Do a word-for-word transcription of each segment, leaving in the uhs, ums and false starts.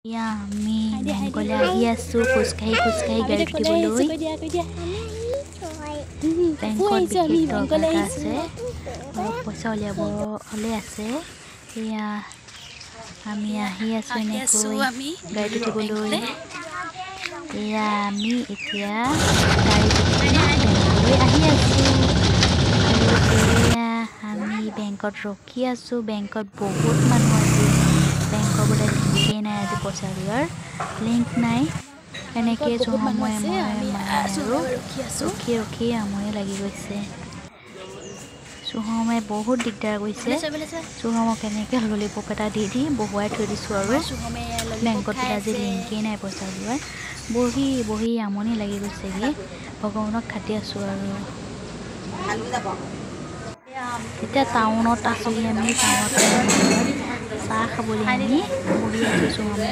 Ya, আমি বেংকলে আহি আছো খোজকাঢ়ি খোজকাঢ়ি গাড়ী উঠিবলৈ। বেংকত বিশেষ দৰকাৰ এটা আছে, অলপ পইচা উলিয়াব হ'লে আছে। এয়া আমি আহি আছো এনেকৈ গাড়ীত উঠিবলৈ। এয়া আমি এতিয়া গাড়ীত বেংকলৈ আহি আছো আৰু এয়া আমি বেংকত ৰখি আছো। বেংকত বহুত মানুহ আছে। বেংকৰ বোলে লিংকেই নাই, আজি পইচা লোৱাৰ লিংক নাই। এনেকৈ সময়ে সময়ে মই আৰু ৰখি ৰখি আমনি লাগি গৈছে। চুহমে বহুত দিগদাৰ কৰিছে। চুহমক কেনেকৈ ললিপপ এটা দি দি বহুৱাই থৈ দিছোঁ আৰু বেংকত বোলে আজি লিংকেই নাই পইচা লোৱাৰ। বহি বহি আমনি লাগি গৈছেগৈ। ভগৱানক খাটি আছোঁ আৰু এতিয়া টাউনত আছোঁহি। আমি টাউনত চাহ খাবলৈ আমি বহি আছোঁ চুহমে।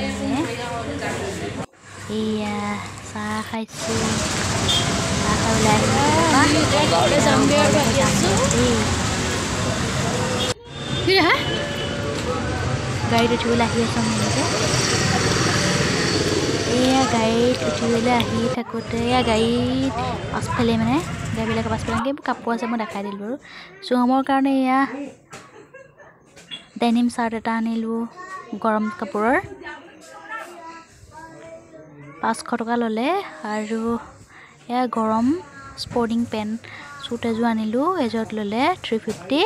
এয়া চাহ খাইছোঁ। চাহ খাবলৈ গাড়ীত উঠিবলৈ আহি আছোঁ আমি এনেকৈ। এয়া গাড়ীত উঠিবলৈ আহি থাকোঁতে এয়া গাড়ীত পাছফালে মানে গাড়ীবিলাকৰ পাছফালে এনেকৈ কাপোৰ আছে, মই দেখাই দিলোঁ আৰু চুহমৰ কাৰণে এয়া ডেনিম চাৰ্ট এটা আনিলোঁ গৰম কাপোৰৰ, পাঁচশ টকা ল'লে। আৰু এয়া গৰম স্পৰ্টিং পেণ্ট চুট এযোৰ আনিলোঁ, এযোৰত ল'লে থ্ৰী ফিফটি।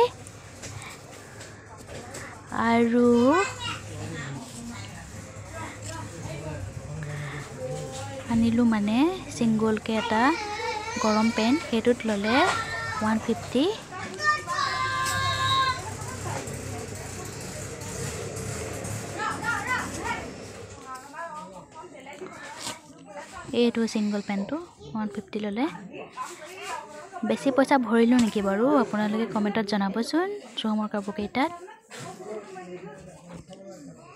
আৰু আনিলোঁ মানে ছিংগলকৈ এটা গৰম পেণ্ট, সেইটোত ল'লে ওৱান ফিফটি। এইটো ছিংগল পেণ্টটো ওৱান ফিফটি ল'লে। বেছি পইচা ভৰিলোঁ নেকি বাৰু? আপোনালোকে কমেণ্টত জনাবচোন চুহমৰ কাপোৰকেইটাত।